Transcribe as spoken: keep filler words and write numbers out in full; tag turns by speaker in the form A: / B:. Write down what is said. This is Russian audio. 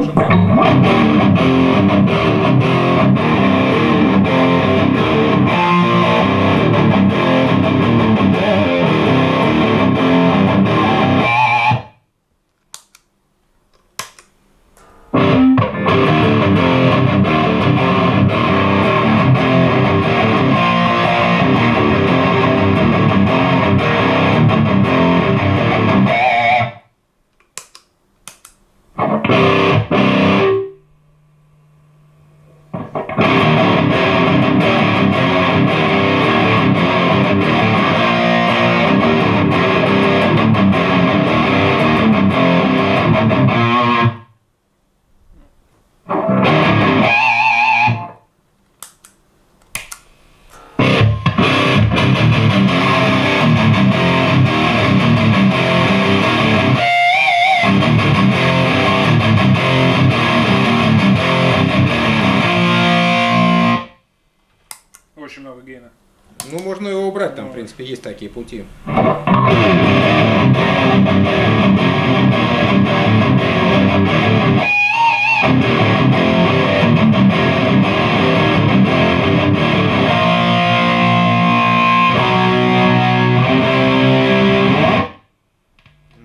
A: хороший темп. Очень много гейна.
B: Ну, можно его убрать, там, в принципе, есть такие пути.